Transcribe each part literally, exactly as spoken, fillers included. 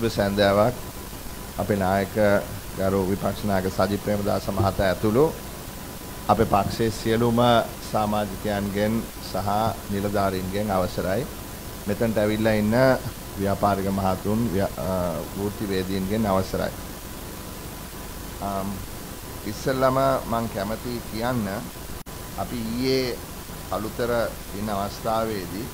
සැන්දාවක් අපේ නායක ගරු විපක්ෂ නායක සජිත් ප්‍රේමදාස මහතා ඇතුළු අපේ පක්ෂයේ සියලුම සමාජිකයන්ගෙන් සහ නිලධාරීන්ගෙන් අවසරයි මෙතනට ඇවිල්ලා ඉන්න ව්‍යාපාරික මහතුන් වෘත්තිවේදීන්ගෙන් අවසරයි. ඉස්සෙල්ලාම මම කැමති කියන්න අපි ඊයේ අලුතර ඉන්න අවස්ථාවේදී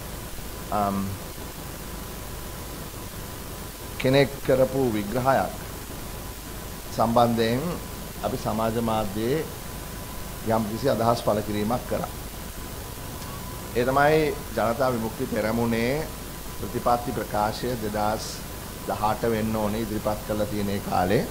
කෙනෙක් කරපු විග්‍රහයක් සම්බන්ධයෙන් අපි සමාජ මාධ්‍යයේ යම් කිසි අදහස් පළ කිරීමක් කරා. ඒ තමයි ජනතා විමුක්ති පෙරමුණේ ප්‍රතිපත්ති ප්‍රකාශය දෙදාස් දහඅට වෙන්න ඕනේ ඉදිරිපත් කළා තියෙන ඒ කාලේ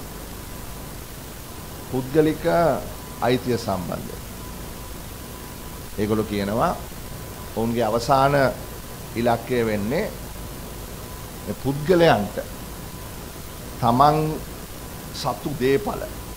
පුද්ගලික අයිතිය සම්බන්ධයෙන්. ඒගොල්ලෝ කියනවා ඔවුන්ගේ අවසාන ඉලක්කය වෙන්නේ මේ පුද්ගලයන්ට තමන් සතු දේපල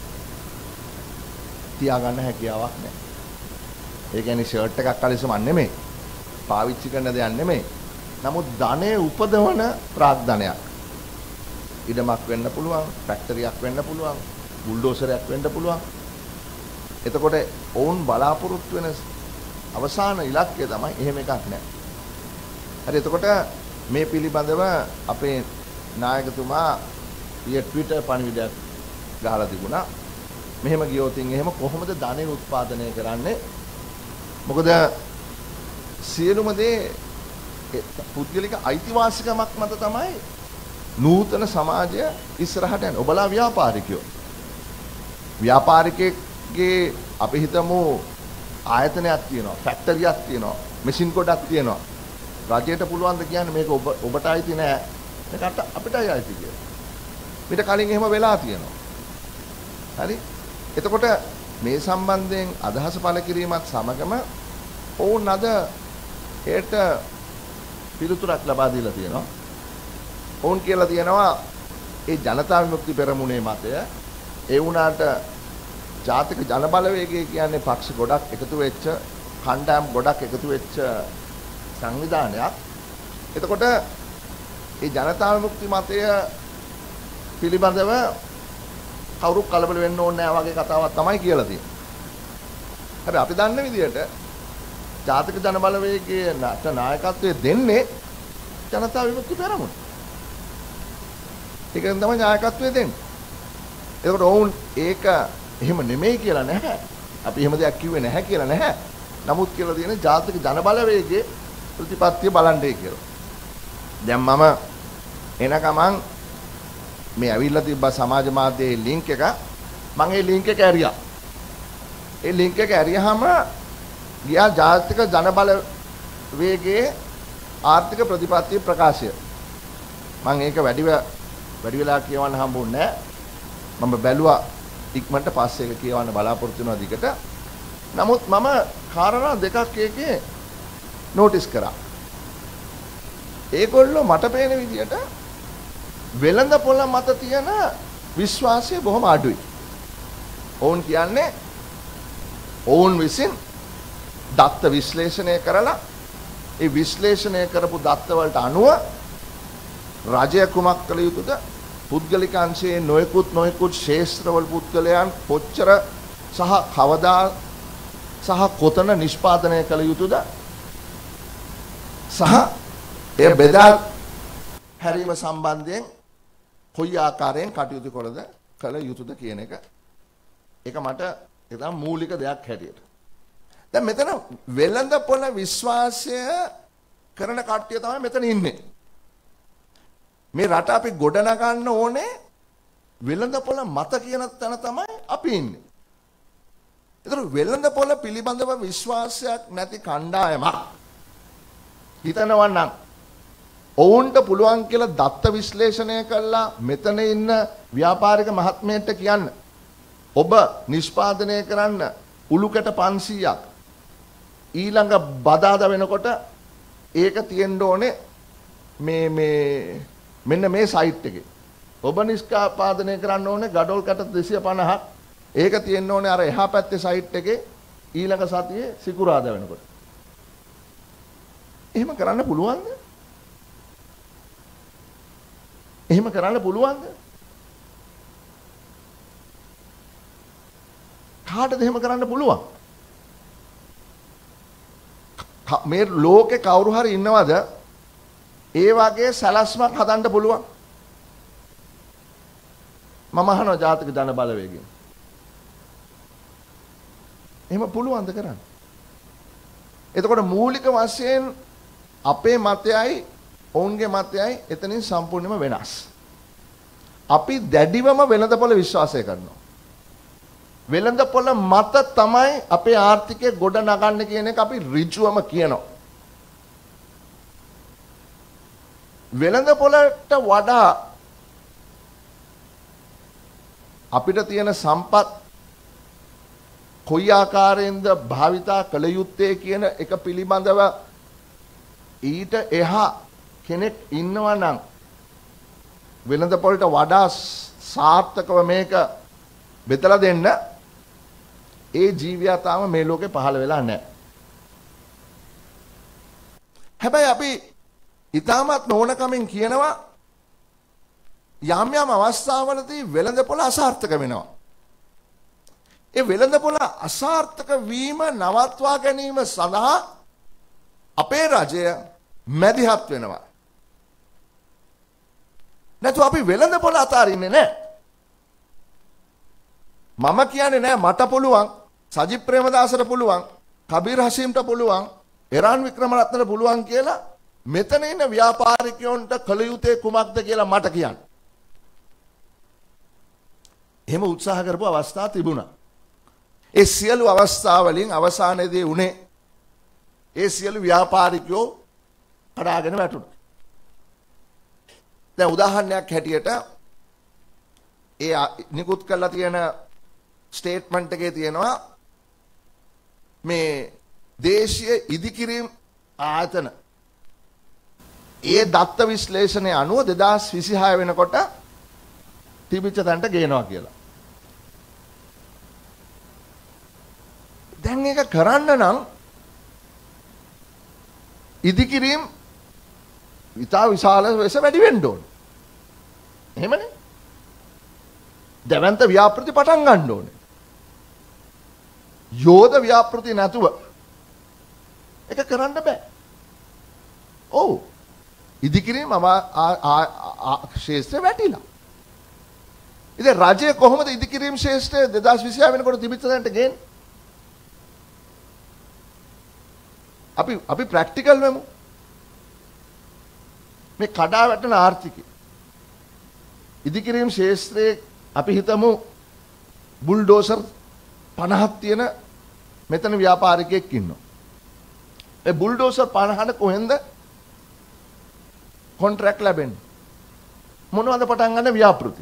තියාගන්න හැකියාවක් නැහැ. ඒ කියන්නේ ෂර්ට් එකක් කලිසමක් නෙමෙයි. පාවිච්චි කරන දෙයක් නෙමෙයි. නමුත් ධනෙ උපදවන ප්‍රාග්ධනයක්. ඉඩමක් වෙන්න පුළුවන්, ෆැක්ටරියක් වෙන්න පුළුවන්, බුල්ඩෝසරයක් වෙන්න පුළුවන්. එතකොට ඔවුන් බලාපොරොත්තු වෙන අවසාන ඉලක්කය තමයි එහෙම එකක් නැහැ. හරි එතකොට මේ පිළිබඳව අපේ නායකතුමා ඊයේ ට්විටර් පණිවිඩයක් ගහලා තිබුණා. මෙහෙම ගියොතින් එහෙම කොහොමද ධනෙ උත්පාදනය කරන්නේ? මොකද සියලුම දේ පුද්ගලික අයිතිවාසිකමක් මත තමයි නූතන සමාජය ඉස්සරහට යන්නේ. ඔබලා ව්‍යාපාරිකයෝ. ව්‍යාපාරිකයෙක්ගේ අපි හිතමු ආයතනයක් තියෙනවා, ෆැක්ටරියක් තියෙනවා, මැෂින් ගොඩක් තියෙනවා. රජයට පුළුවන් ද කියන්නේ මේක ඔබ ඔබට අයිති නෑ. මේකට අපිටයි අයිති කියලා. ඊට කලින් එහෙම වෙලා තියෙනවා. හරි? එතකොට මේ සම්බන්ධයෙන් අදහස පළ කිරීමත් සමගම ඔවුන් අද ඒට පිළිතුරක් ලබා දීලා තියෙනවා. ඔවුන් කියලා තියෙනවා ඒ ජනතා විමුක්ති පෙරමුණේ මතය ඒ වුණාට ජාතික ජන බලවේගය කියන්නේ පක්ෂ ගොඩක් එකතු වෙච්ච කණ්ඩායම් ගොඩක් එකතු වෙච්ච සංවිධානයක්. එතකොට ඒ ජනතා විමුක්ති මතය පිළිබඳව කවුරු කලබල වෙන්න ඕනේ නැහැ වගේ කතාවක් තමයි කියලා තියෙන්නේ. හැබැයි අපි දන්න විදිහට ජාතික ජන බලවේගයේ නායකත්වයේ දෙන්නේ ජනතා විමුක්ති පෙරමුණ. ඒකෙන් තමයි නායකත්වයේ දෙන්නේ. ඒකට ඔවුන් ඒක එහෙම නෙමෙයි කියලා නැහැ. අපි එහෙම දෙයක් කිව්වේ නැහැ කියලා නැහැ. නමුත් කියලා තියෙන්නේ ජාතික ජන බලවේගයේ ප්‍රතිපත්තිය බලන්නේ කියලා. දැන් මම එන ගමන් මේ ඇවිල්ලා තිබ්බ සමාජ මාධ්‍යයේ ලින්ක් එක මම ඒ ලින්ක් එක ඇරියා. ඒ ලින්ක් එක ඇරියාම ගියා ජාතික ජන බලවේගයේ ආර්ථික ප්‍රතිපත්ති ප්‍රකාශය. මම ඒක වැඩි වැඩි වෙලා කියවන්න හම්බුනේ නැහැ. මම බැලුවා ඉක්මනට පස්සේ ඒක කියවන්න බලාපොරොත්තු වෙනවා දිගට. නමුත් මම කාරණා දෙකක් එකේ නෝටිස් කරා. ඒගොල්ලෝ මට පේන විදියට වෙළඳ පොළ මත තියෙන විශ්වාසය බොහොම අඩුයි. ඔවුන් කියන්නේ ඔවුන් විසින් දත්ත විශ්ලේෂණය කරලා ඒ විශ්ලේෂණය කරපු දත්ත වලට අනුව රජය කුමක් කළ යුතුද? පුද්ගලික අංශයේ නොයෙකුත් නොයෙකුත් ශේෂ්ත්‍රවල පුද්ගලයන් කොච්චර සහ කවදා සහ කොතන නිෂ්පාදනය කළ යුතුද? සහ එය බෙදා හැරීම සම්බන්ධයෙන් කොයි ආකාරයෙන් කටයුතු කළද කළ යුතුද කියන එක ඒක මට ඒක තමයි මූලික දෙයක් හැටියට. දැන් මෙතන වෙළඳ පොළ විශ්වාසය කරන කට්ටිය තමයි මෙතන ඉන්නේ. මේ රට අපි ගොඩනගන්න ඕනේ වෙළඳ පොළ මත කියන තැන තමයි අපි ඉන්නේ. ඒතර වෙළඳ පොළ පිළිබඳව විශ්වාසයක් නැති කණ්ඩායමක් හිතනවා නම් ඔවුන්ට පුළුවන් කියලා දත්ත විශ්ලේෂණය කළා මෙතන ඉන්න ව්‍යාපාරික මහත්මයෙක්ට කියන්න ඔබ නිෂ්පාදනය කරන්න උළුකැට පන්සීයක් ඊළඟ බදාදා වෙනකොට ඒක තියෙන්න ඕනේ මේ මේ මෙන්න මේ සයිට් එකේ ඔබ නිෂ්පාදනය කරන්න ඕනේ ගඩොල් කැට දෙසිය පනහක් ඒක තියෙන්න ඕනේ අර එහා පැත්තේ සයිට් එකේ ඊළඟ සතියේ සිකුරාදා වෙනකොට. එහෙම කරන්න පුළුවන්ද? එහෙම කරන්න පුළුවන්ද? කාටද එහෙම කරන්න පුළුවන්? මේ ලෝකේ කවුරු හරි ඉන්නවද ඒ වගේ සලස්මක් හදන්න පුළුවන්? මම අහනවා ජාතික ජන බලවේගයෙන්. එහෙම පුළුවන්ද කරන්න? එතකොට මූලික වශයෙන් අපේ මතයයි ඔවුන්ගේ මතයයි එතනින් සම්පූර්ණයෙන්ම වෙනස්. අපි දැඩිවම වෙළඳපොළ විශ්වාසය කරනවා. වෙළඳපොළ මත තමයි අපේ ආර්ථිකය ගොඩ නගන්න කියන එක අපි ඍජුවම කියනවා. වෙළඳපොළට වඩා අපිට තියෙන සම්පත් කොයි ආකාරයෙන්ද භාවිතා කළ යුත්තේ කියන එක පිළිබඳව ඊට එහා කෙනෙක් ඉන්නවා නම් වෙළඳපොළට වඩා සාර්ථකව මේක බෙදලා දෙන්න ඒ ජීවියා තාම මේ ලෝකේ පහළ වෙලා නැහැ. හැබැයි අපි ඊටමත් නොනකමින් කියනවා යම් යම් අවස්ථාවලදී වෙළඳපොළ අසාර්ථක වෙනවා. ඒ වෙළඳපොළ අසාර්ථක වීම නවත්වා ගැනීම සඳහා අපේ රජය මැදිහත් වෙනවා. නැතු අපි වෙළඳපොළ අතාරින්නේ නැහැ. මම කියන්නේ නෑ මට පුළුවන්, සජිත් ප්‍රේමදාසට පුළුවන්, කබීර් හෂීම්ට පුළුවන්, එරාන් වික්‍රමරත්නට පුළුවන් කියලා මෙතන ඉන්න ව්‍යාපාරිකයන්ට කළ යුත්තේ කුමක්ද කියලා මට කියන්න. එහෙම උත්සාහ කරපු අවස්ථා තිබුණා. ඒ සියලු අවස්ථාවලින් අවසානයේදී උනේ ඒ සියලු ව්‍යාපාරිකයෝ කඩාගෙන වැටුණා. දැන් උදාහරණයක් හැටියට ඒ නිකුත් කරලා තියෙන ස්ටේට්මන්ට් එකේ තියෙනවා මේ දේශීය ඉදිකිරීම් ආයතන ඒ දත්ත විශ්ලේෂණය අනුව දෙදාස් විසිහය වෙනකොට තිබිච්ච තැනට ගේනවා කියලා. දැන් ඒක කරන්න නම් ඉදිකිරීම් ඉතා විශාල ලෙස වැඩි වෙන්න ඕන. එහෙමනේ. දැවැන්ත ව්‍යාපෘති පටන් ගන්න ඕනේ. යෝධ ව්‍යාපෘති නැතුව ඒක කරන්න බෑ. ඔව්. ඉදිකිරීම ශේෂ්ත්‍රය වැටිලා. ඉතින් රජය කොහොමද ඉදිකිරීම් ශේෂ්ත්‍රය දෙදාස් විසිහය වෙනකොට තිබිච්ච තැනට ගේන්නේ? අපි අපි ප්‍රැක්ටිකල් වෙමු. මේ කඩා වැටෙන ආර්ථිකය. ඉදිකිරීම් ශේෂ්ත්‍රයේ අපි හිතමු බුල්ඩෝසර් පනහක් තියෙන මෙතන ව්‍යාපාරිකයෙක් ඉන්නවා. ඒ බුල්ඩෝසර් පනහට කොහෙන්ද කොන්ට්‍රැක්ට් ලැබෙන්නේ? මොනවද පටන් ගන්න ව්‍යාපෘති?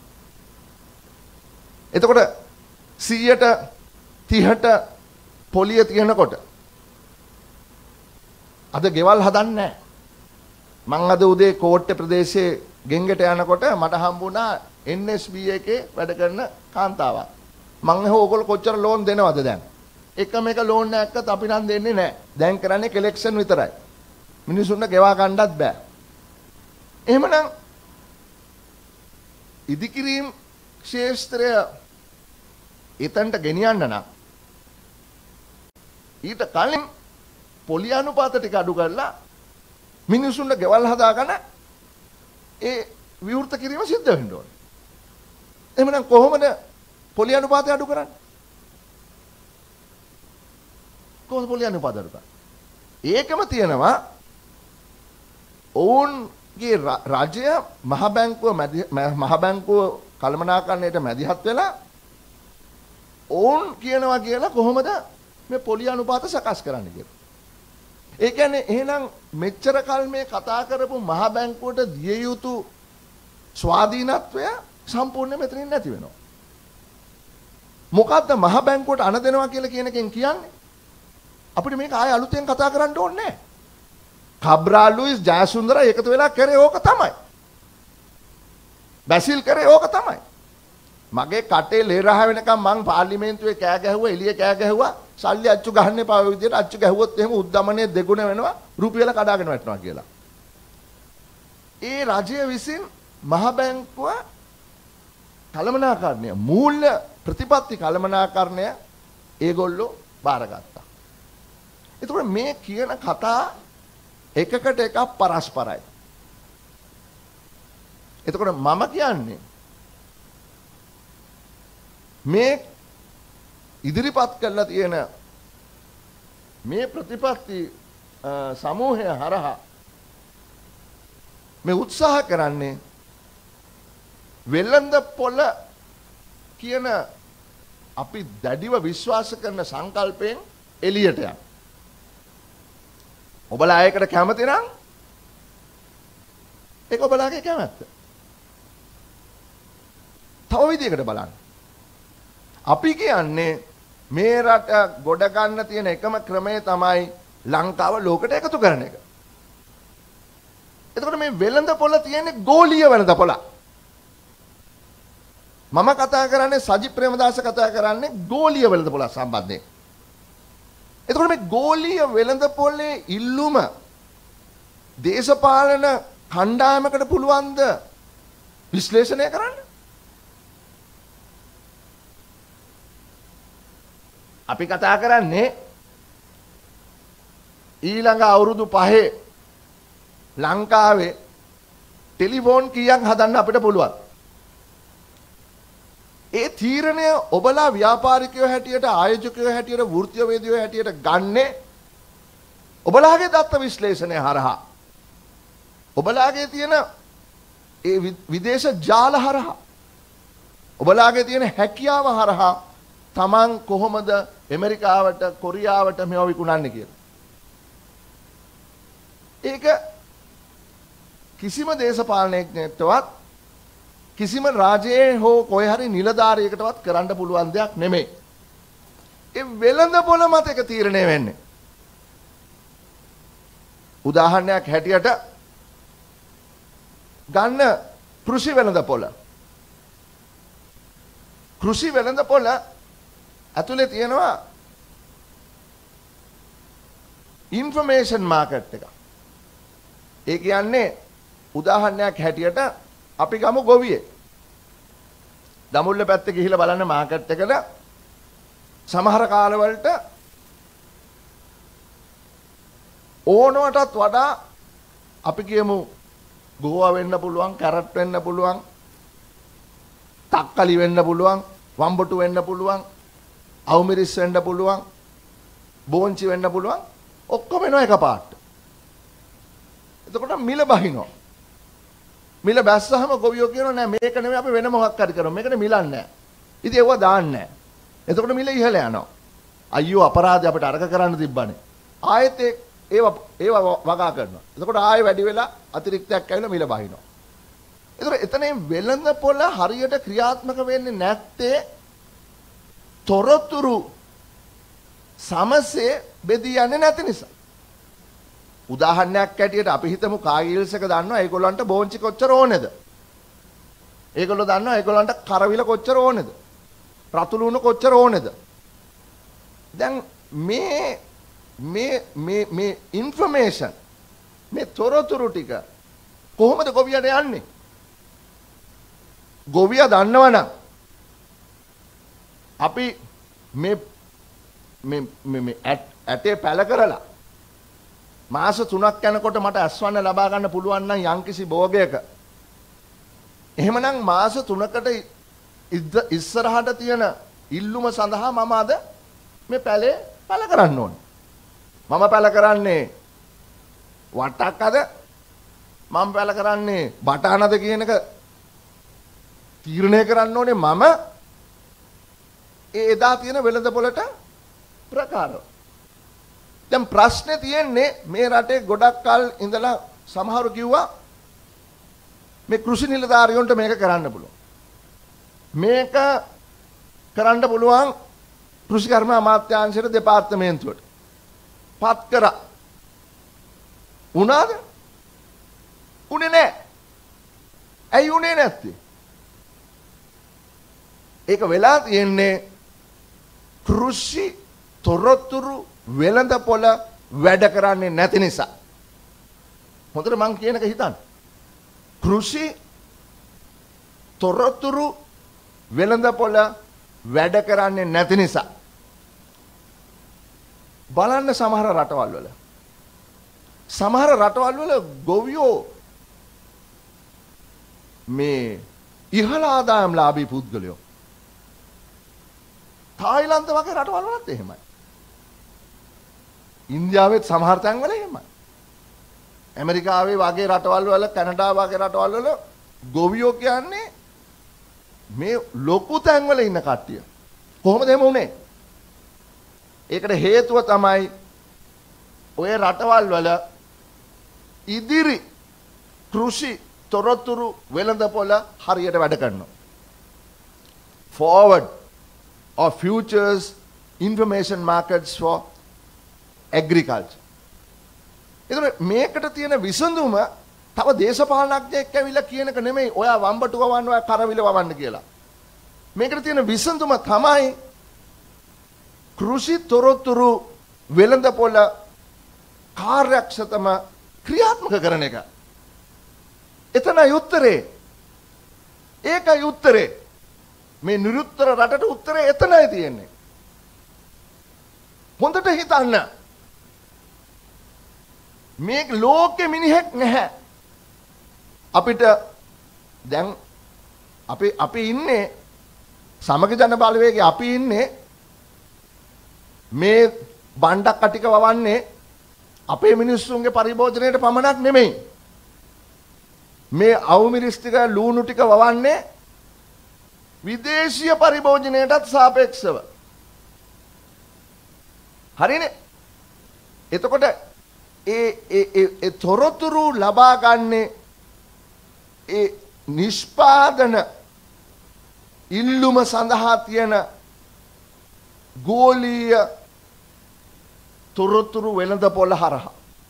එතකොට සීයට තිහට පොලිය තියෙනකොට අද ගෙවල් හදන්නේ නැහැ. මං අද උදේ කෝට්ටේ ප්‍රදේශයේ ගෙන්ගෙට යනකොට මට හම්බුණා එන් එස් බී එකේ වැඩ කරන කාන්තාවක්. මං අහුව ඕගොල්ලෝ කොච්චර ලෝන් දෙනවද දැන්? එකම එක ලෝන් එකක්වත් අපි නම් දෙන්නේ නැහැ. දැන් කරන්නේ කලෙක්ෂන් විතරයි. මිනිසුන්ට ගෙවා ගන්නවත් බෑ. එහෙමනම් ඉදිකිරීම් ශේෂ්ත්‍රය එතනට ගෙනියන්න නම් ඊට කලින් පොලි අනුපාත ටික අඩු කරලා මිනිසුන්ට ගෙවල් හදාගන්න ඒ විවෘත කිරීම සිද්ධ වෙන්න ඕනේ. එහෙමනම් කොහොමද පොලි අනුපාතය අඩු කරන්නේ? කොහොමද පොලි අනුපාතය අඩු කරන්නේ? ඒකම තියෙනවා ඔවුන්ගේ රජය මහ බැංකුව මහ බැංකුව කළමනාකරණයට මැදිහත් වෙලා ඔවුන් කියනවා කියලා කොහොමද මේ පොලි අනුපාත සකස් කරන්න කියලා. ඒ කියන්නේ එහෙනම් මෙච්චර කල් මේ කතා කරපු මහ බැංකුවට දිය යුතු ස්වාධීනත්වය සම්පූර්ණයෙන් මෙතනින් නැති වෙනවා. මොකද්ද මහ බැංකුවට අණ දෙනවා කියලා කියන එකෙන් කියන්නේ? අපිට මේක ආයෙ අලුතෙන් කතා කරන්න ඕනේ නැහැ. කබ්‍රා ලුයිස් ජයසුන්දර එකතු වෙලා කරේ ඕක තමයි. බැසිල් කරේ ඕක තමයි. මගේ කටේ ලේ රහ වෙනකම් මං පාර්ලිමේන්තුවේ කෑ ගැහුවා එළිය කෑ ගැහුවා සල්ලි අච්චු ගහන්න එපා ඔය විදිහට අච්චු ගැහුවොත් එහෙම උද්දමනයේ දෙගුණ වෙනවා රුපියල කඩාගෙන වැටෙනවා කියලා. ඒ රජය විසින් මහ බැංකුව කළමනාකරණය මූල්‍ය ප්‍රතිපත්ති කළමනාකරණය ඒගොල්ලෝ බාරගත්තා. එතකොට මේ කියන කතා එකකට එකක් පරස්පරයි. එතකොට මම කියන්නේ මේ ඉදිරිපත් කරලා තියෙන මේ ප්‍රතිපත්ති සමූහය හරහා මේ උත්සාහ කරන්නේ වෙළඳ පොළ කියන අපි දැඩිව විශ්වාස කරන සංකල්පයෙන් එළියට යන්න. ඔබලා ඒකට කැමති නම් ඒක ඔබලාගේ කැමැත්ත. තව විදිහකට බලන්න. අපි කියන්නේ මේ රට ගොඩ ගන්න තියෙන එකම ක්‍රමය තමයි ලංකාව ලෝකෙට එකතු කරන එක. එතකොට මේ වෙළඳ පොළ තියෙන්නේ ගෝලීය වෙළඳ පොළ. මම කතා කරන්නේ සජිත් ප්‍රේමදාස කතා කරන්නේ ගෝලීය වෙළඳ පොළ සම්බන්ධයෙන්. එතකොට මේ ගෝලීය වෙළඳ පොළේ ඉල්ලුම දේශපාලන කණ්ඩායමකට පුළුවන්ද විශ්ලේෂණය කරන්න? අපි කතා කරන්නේ ඊළඟ අවුරුදු පහේ ලංකාවේ ටෙලිෆෝන් කීයක් හදන්න අපිට පුළුවන්. ඒ තීරණය ඔබලා ව්‍යාපාරිකයෝ හැටියට ආයෝජකයෝ හැටියට වෘත්තීයවේදියෝ හැටියට ගන්නේ ඔබලාගේ දත්ත විශ්ලේෂණය හරහා. ඔබලාගේ තියෙන ඒ විදේශ ජාල හරහා. ඔබලාගේ තියෙන හැකියාව හරහා තමන් කොහොමද ඇමරිකාවට කොරියාවට මේවා විකුණන්නේ කියලා. ඒක කිසිම දේශපාලනඥයෙක්ටවත් කිසිම රාජ්‍යයේ හෝ කොහේ හරි නිලධාරියෙකුටවත් කරන්න පුළුවන් දෙයක් නෙමෙයි. ඒ වෙළඳ පොළ මත එක තීරණය වෙන්නේ. උදාහරණයක් හැටියට ගන්න කෘෂි වෙළඳ පොළ. කෘෂි වෙළඳ පොළ ඇතුලේ තියෙනවා ইনফরমේෂන් මාකට් එක. ඒ කියන්නේ උදාහරණයක් හැටියට අපි ගමු ගොවියේ. දඹුල්ල පැත්තේ ගිහිල්ලා බලන්න මාකට් එකට සමහර කාලවලට ඕනවටත් වඩා අපි කියමු ගෝවා වෙන්න පුළුවන්, කැරට් වෙන්න පුළුවන්, තක්කලි වෙන්න පුළුවන්, වම්බොටු වෙන්න පුළුවන්, අවුමිරිස් වෙන්න පුළුවන්, බෝංචි වෙන්න පුළුවන්, ඔක්කොම එනවා එකපාරට. එතකොට මිල බහිනවා. මිල බැස්සහම ගොවියෝ කියනවා නෑ මේක නෙමෙයි අපි වෙන මොකක් හරි කරමු. මේකට මිලක් නෑ. ඉතින් ඒව දාන්නේ නෑ. එතකොට මිල ඉහළ යනවා. අයියෝ අපරාධය අපිට අරක කරන්න තිබ්බනේ. ආයෙත් ඒව ඒව වගා කරනවා. එතකොට ආයෙ වැඩි වෙලා අතිරික්තයක් ඇවිල්ලා මිල බහිනවා. එතකොට එතනින් වෙළඳ පොළ හරියට ක්‍රියාත්මක වෙන්නේ නැත්තේ තොරතුරු සමසේ බෙදී යන්නේ නැති නිසා. උදාහරණයක් ඇටියට අපි හිතමු කාගිල්ස් එක දන්නවා ඒගොල්ලන්ට බෝංචි කොච්චර ඕනේද? ඒගොල්ලෝ දන්නවා ඒගොල්ලන්ට කරවිල කොච්චර ඕනේද? රතු ලුණු කොච්චර ඕනේද? දැන් මේ මේ මේ මේ ইনফরমේෂන් මේ තොරතුරු ටික කොහොමද ගොවියට යන්නේ? ගොවියා දන්නවනම් අපි මේ මේ මේ ඇටේ පැල කරලා මාස තුනක් යනකොට මට ඇස්වන්න ලබා ගන්න පුළුවන් නම් යම්කිසි භෝගයක. එහෙමනම් මාස තුනකට ඉස්සරහට තියෙන ඉල්ලුම සඳහා මම අද මේ පැලේ පැල කරන්න ඕනේ. මම පැල කරන්නේ වටක් අද මම පැල කරන්නේ බටානද කියන එක තීරණය කරන්න ඕනේ මම ඒ එදා තියෙන වෙළඳ පොළට ප්‍රකාරව. දැන් ප්‍රශ්නේ තියෙන්නේ මේ රටේ ගොඩක් කල් ඉඳලා සමහරු කිව්වා මේ කෘෂි නිලධාරියන්ට මේක කරන්න පුළුවන්. මේක කරන්න පුළුවන් කෘෂිකර්ම අමාත්‍යාංශයේ දෙපාර්තමේන්තුවට. පත් කරා. උනාද? උනේ නැහැ. ඇයි උනේ නැත්තේ? ඒක වෙලා තියෙන්නේ කෘෂි තොරතුරු වෙළඳ පොළ වැඩ කරන්නේ නැති නිසා. හොඳට මං කියන එක හිතන්න. කෘෂි තොරතුරු වෙළඳපොළ වැඩ කරන්නේ නැති නිසා බලන්න සමහර රටවල් වල සමහර රටවල් වල ගොවියෝ මේ ඉහළ ආදායම්ලාභී පුද්ගලයෝ තායිලන්ත වගේ රටවල් වලත් එහෙමයි. ඉන්දියාවෙත් සමහර තැන්වල එහෙමයි. ඇමරිකාවේ වගේ රටවල් වල කැනඩා වගේ රටවල් වල ගොවියෝ කියන්නේ මේ ලොකු තැන්වල ඉන්න කට්ටිය. කොහොමද එහෙම වුනේ? ඒකට හේතුව තමයි ඔය රටවල් වල ඉදිරි කෘෂි තොරතුරු වෙළඳපොළ හරියට වැඩ කරනවා. Forward or futures information markets for agriculture. ඒතර මේකට තියෙන විසඳුම තව දේශපාලනඥයෙක් ඇවිල්ලා කියන එක නෙමෙයි ඔයා වම්බටු වවන්න ඔයා කරවිල වවන්න කියලා. මේකට තියෙන විසඳුම තමයි කෘෂි තොරතුරු වෙළඳපොළ කාර්යක්ෂතම ක්‍රියාත්මක කරන එක. එතනයි උත්තරේ. ඒකයි උත්තරේ. මේ නිරුත්තර රටට උත්තරේ එතනයි තියෙන්නේ. හොඳට හිතන්න. මේ ලෝකෙ මිනිහෙක් නැහැ. අපිට දැන් අපි අපි ඉන්නේ සමග ජන බලවේගයේ අපි ඉන්නේ මේ බණ්ඩක් කටික වවන්නේ අපේ මිනිස්සුන්ගේ පරිභෝජනයට පමණක් නෙමෙයි. මේ අවුමිරිස් ටික ලූණු ටික වවන්නේ විදේශීය පරිභෝජනයටත් සාපේක්ෂව. හරිනේ? එතකොට ඒ ඒ ඒ තොරතුරු ලබා ගන්නේ ඒ නිෂ්පාදන ඉල්ලුම සඳහා තියෙන ගෝලීය තොරතුරු වෙළඳපොළ හරහා.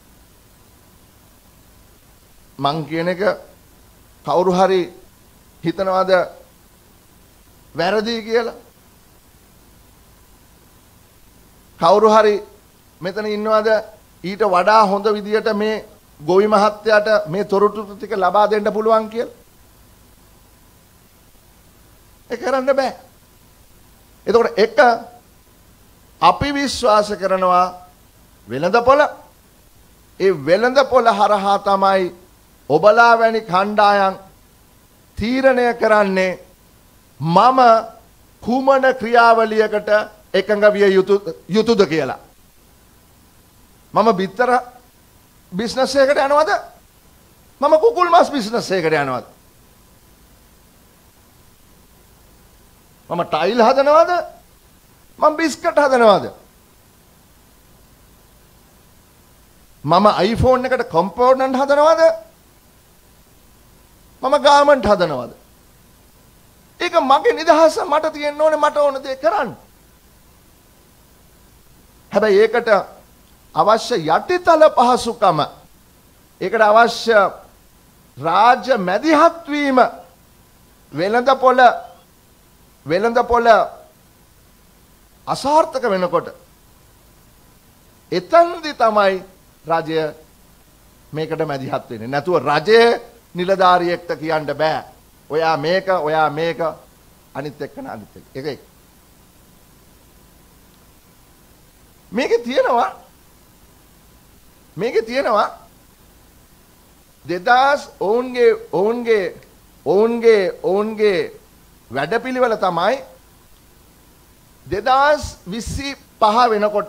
මං කියන එක කවුරු හරි හිතනවාද වැරදි කියලා? කවුරු හරි මෙතන ඉන්නවද ඊට වඩා හොඳ විදියට මේ ගොවි මහත්තයාට මේ තොරතුරු ටික ලබා දෙන්න පුළුවන් කියලා? ඒක කරන්න බෑ. එතකොට එක අපි විශ්වාස කරනවා වෙළඳපොළ ඒ වෙළඳපොළ හරහා තමයි ඔබලා වැනි කණ්ඩායම් තීරණය කරන්නේ මම කුමන ක්‍රියාවලියකට එකඟ විය යුතු යුතුද කියලා. මම බිත්තර බිස්නස් එකකට යනවද? මම කුකුල් මස් බිස්නස් එකකට යනවද? මම ටයිල් හදනවද? මම බිස්කට් හදනවද? මම iPhone එකට කම්පෝනන්ට් හදනවද? මම ගාමන්ට් හදනවද? ඒක මගේ නිදහස. මට තියෙන්න ඕනේ මට ඕන දේ කරන්න. හැබැයි ඒකට අවශ්‍ය යටිතල පහසුකම, ඒකට අවශ්‍ය රාජ්‍ය මැදිහත් වීම, වෙළඳපොළ වෙළඳපොළ අසාර්ථක වෙනකොට එතනදි තමයි රජය මේකට මැදිහත් වෙන්නේ. නැතුව රජයේ නිලධාරියෙක්ට කියන්න බෑ ඔයා මේක ඔයා මේක අනිත් එක්කන අනිත් එක. ඒක මේකේ තියෙනවා මේකේ තියෙනවා දෙදාස් ඔවුන්ගේ ඔවුන්ගේ ඔවුන්ගේ ඔවුන්ගේ වැඩපිළිවෙල තමයි දෙදාස් විසිපහ වෙනකොට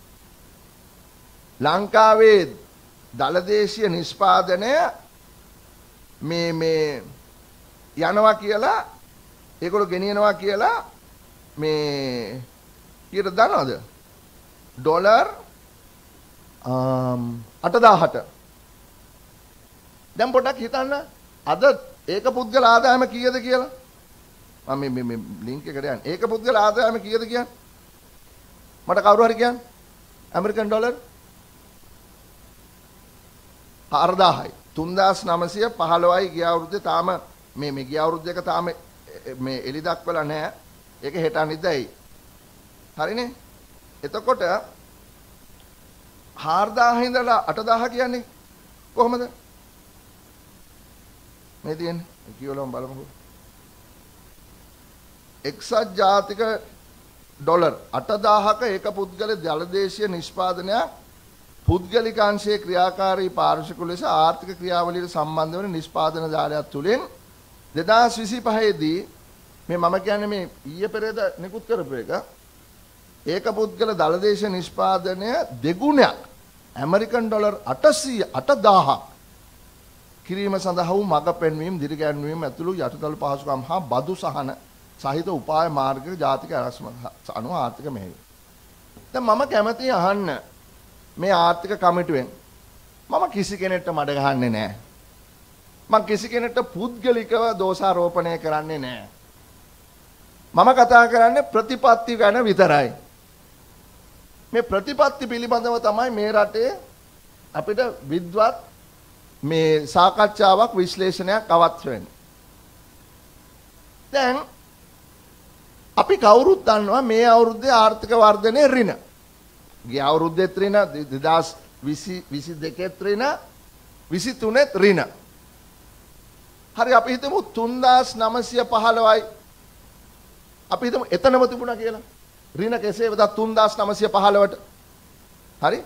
ලංකාවේ දළදේශීය නිෂ්පාදනය මේ මේ යනවා කියලා ඒගොල්ලෝ ගෙනියනවා කියලා මේ කීයට දන්නවද? ඩොලර් අටදාහට. දැන් පොඩ්ඩක් හිතන්න අද ඒක පුද්ගල ආදායම කීයද කියලා. මම මේ මේ ලින්ක් එකට යන්න. ඒක පුද්ගල ආදායම කීයද කියන්නේ? මට කවුරු හරි කියන්න. American dollar හාරදාහයි. තුන්දාස් නවසිය පහළොවයි ගිය අවුරුද්දේ තාම මේ මේ ගිය අවුරුද්දේක තාම මේ එලි දක්වලා නැහැ. ඒක හෙට අනිද්දායි. හරිනේ? එතකොට හාරදාහ ඉඳලා අටදාහ කියන්නේ කොහමද? මේ තියෙන්නේ. කියවලම බලමුකෝ. එක්සත් ජාතික ඩොලර් අටදාහක එක පුද්ගල ජලදේශීය නිෂ්පාදනයක් පුද්ගලික අංශයේ ක්‍රියාකාරී පාරිශ්‍රමික ලෙස ආර්ථික ක්‍රියාවලියට සම්බන්ධ වන නිෂ්පාදන ජාලයක් තුලින් දෙදාස් විසිපහ දී මේ මම කියන්නේ මේ ඊයේ පෙරේද නිකුත් කරපු එක ඒක පුද්ගල දලදේශීය නිෂ්පාදනය දෙගුණයක් ඇමරිකන් ඩොලර් අටසිය අටදාහක් කිරීම සඳහා වූ මඟ පෙන්වීම දිරිගැන්වීම ඇතුළු යටිතල පහසුකම් හා බදු සහන සහිත උපාය මාර්ග ජාතික ආරක්ෂම අනුව ආර්ථික මෙහෙයුම්. දැන් මම කැමතියි අහන්න මේ ආර්ථික කමිටුවෙන් මම කිසි කෙනෙක්ට මඩ ගහන්නේ නැහැ. මම කිසි කෙනෙක්ට පුද්ගලිකව දෝෂාරෝපණය කරන්නේ නැහැ. මම කතා කරන්නේ ප්‍රතිපත්ති ගැන විතරයි. මේ ප්‍රතිපත්ති පිළිබඳව තමයි මේ රටේ අපිට විද්වත් මේ සාකච්ඡාවක් විශ්ලේෂණයක් අවශ්‍ය වෙන්නේ. දැන් අපි කවුරුත් දන්නවා මේ අවුරුද්දේ ආර්ථික වර්ධනය ඍණ. ගිය අවුරුද්දේත් ඍණ දෙදාස් විසි විසි දෙකේත් ඍණ විසි තුනේත් ඍණ. හරි අපි හිතමු තුන්දාස් නවසිය පහළොවයි අපි හිතමු එතනම තිබුණා කියලා. ඍණ කෙසේ වෙතත් තුන්දාස් නවසිය පහළොවට. හරි?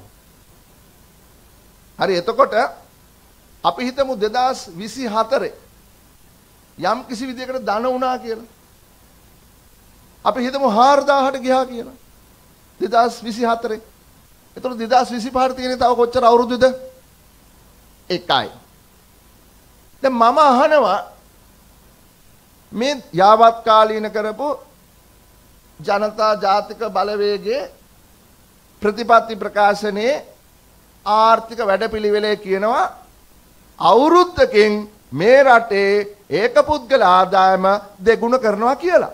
හරි එතකොට අපි හිතමු දෙදාස් විසි හතරේ යම් කිසි විදියකට ධන වුණා කියලා. අපි හිතමු හාරදාහට ගියා කියලා. දෙදාස් විසි හතරේ. එතකොට දෙදාස් විසිපහට තියෙන්නේ තව කොච්චර අවුරුදුද? එකයි. දැන් මම අහනවා මේ යාවත් කාලීන කරපු ජනතා ජාතික බලවේගයේ ප්‍රතිපත්ති ප්‍රකාශනයේ ආර්ථික වැඩපිළිවෙලේ කියනවා අවුරුද්දකින් මේ රටේ ඒකපුද්ගල ආදායම දෙගුණ කරනවා කියලා.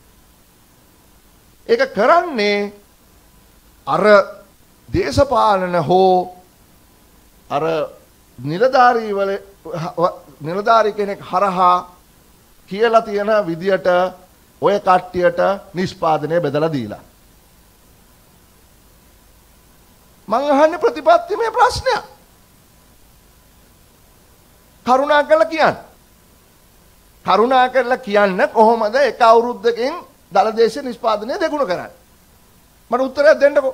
ඒක කරන්නේ අර දේශපාලන හෝ අර නිලධාරී වල නිලධාරී කෙනෙක් හරහා කියලා තියෙන විදියට ඔය කට්ටියට නිෂ්පාදනය බෙදලා දීලා. මං අහන්නේ ප්‍රතිපත්තිමය ප්‍රශ්නයක්. කරුණා කරලා කියන්න. කරුණා කරලා කියන්න කොහොමද එක අවුරුද්දකින් දලදේශ නිෂ්පාදනය දෙගුණ කරන්නේ? මට උත්තරයක් දෙන්නකෝ.